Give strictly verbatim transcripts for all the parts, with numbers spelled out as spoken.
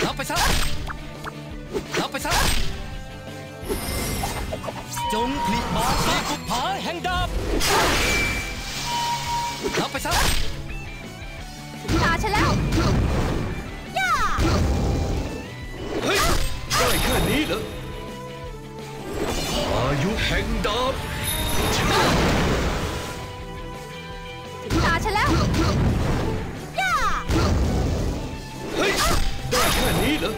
รับไปซะรับไปซะจงผลิบาสีบุปผาแห่งดาบรับไปซะตาฉันแล้วย่าเฮ้ยได้แค่นี้เหรอพายุแห่งดาบตาฉันแล้วย่าเฮ้ยได้แค่นี้เหรอ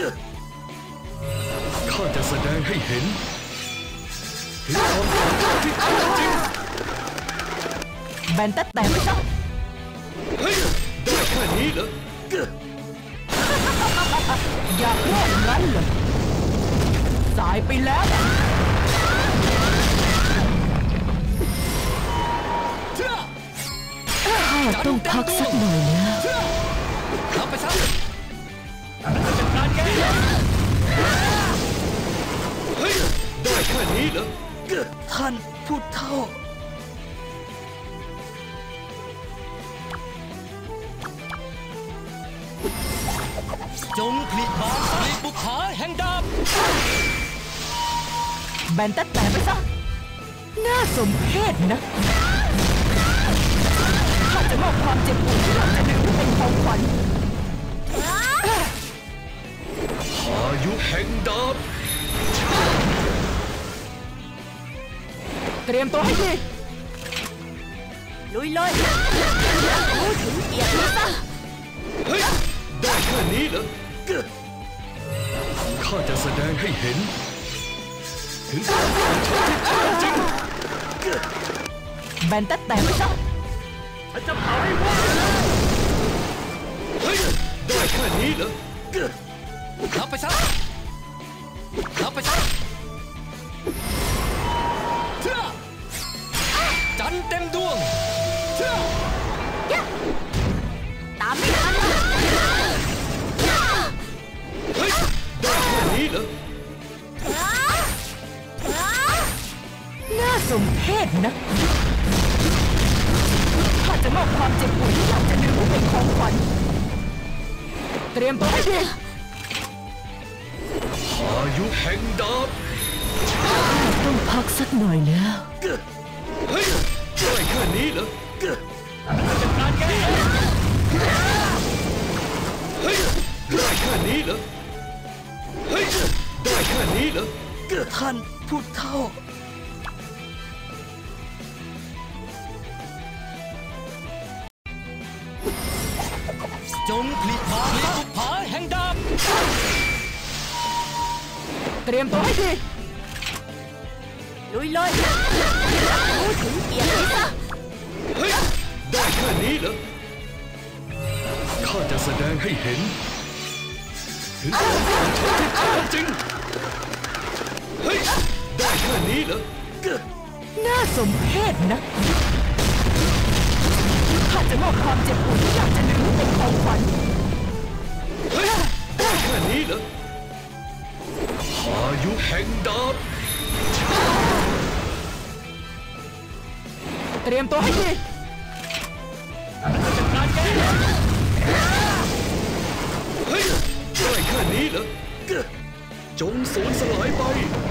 ข้าจะแสดงให้เห็นถึงความสามารถที่แท้จริงแบนแต่แต่ไม่ต้องเฮ้ยได้แค่นี้เหรออยากรอดงั้นเหรอสายไปแล้วข้าต้องพักสักหน่อยแล้วรับไปซะจัดการแกเฮ้ยได้แค่นี้เหรอท่านผู้เฒ่าจงผลิบาสีบุปผาแห่งดาบแบนแต่แต่ไปซะน่าสมเพชนะข้าจะมอบความเจ็บปวดที่เราจะดึงเป็นของขวัญพายุแห่งดาบเตรียมตัวให้ดีลุยเลยรู้ถึงเกียรติซะเฮ้ยได้แค่นี้เหรอข้าจะแสดงให้เห็นถึงความสามารถที่แท้จริงแบนแต่แต่ไม่ต้องฉันจะเผาให้หมดเฮ้ยได้แค่นี้เหรอรับไปซะรับไปซะเชื่อจันเต็มดวงเชื่อตามไม่ทันเฮ้ยได้แค่นี้เหรอน่าสมเพชนะข้าจะมอบความเจ็บปวดที่อยากจะดึงเป็นของขวัญเตรียมตัวให้ดีพายุแห่งดาบต้องพักสักหน่อยแล้วเฮ้ยได้แค่นี้เหรอจัดการแกเฮ้ยได้แค่นี้เหรอเฮ้ยได้แค่นี้เหรอท่านผู้เฒ่าจงผลิบาสีบุปผาแห่งดาบเตรียมตัวให้ดีลุยเลยรู้ถึงเกียรติซะเฮ้ยได้แค่นี้เหรอข้าจะแสดงให้เห็นถึงความสามารถที่แท้จริงเฮ้ยได้แค่นี้เหรอน่าสมเพชนะข้าจะมอบความเจ็บปวดที่อยากจะดึงเป็นของขวัญเฮ้ยได้แค่นี้เหรอพายุแห่งดาบเตรียมตัวให้ดีจัดการแกเฮ้ยได้แค่นี้เหรอจงสูญสลายไป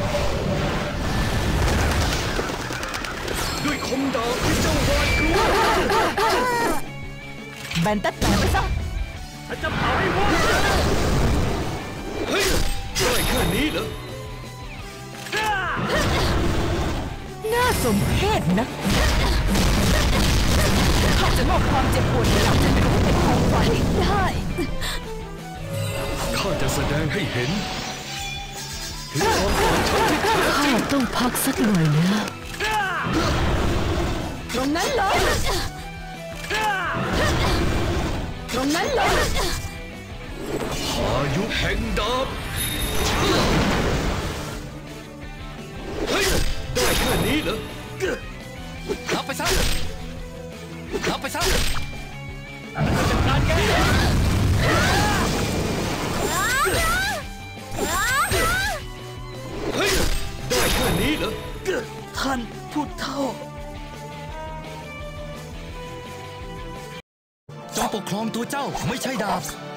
ด้วยคมดาบที่เจ้าหวาดกลัวแบนแต่แต่ไปซะฉันจะเผาให้หมดเฮ้ยได้แค่นี้เหรอน่าสมเพชนะข้าจะมอบความเจ็บปวดที่เราจะดึงเป็นของขวัญได้ข้าจะแสดงให้เห็นถึงความสามารถที่แท้จริงข้าต้องพักสักหน่อยแล้วตรงนั้นเลยตรงนั้นเลยพายุแห่งดาบเฮ้ยได้แค่นี้เหรอรับไปซะรับไปซะจัดการแกเฮ้ยได้แค่นี้เหรอท่านผู้เฒ่าจงปกครองตัวเจ้าไม่ใช่ดาบ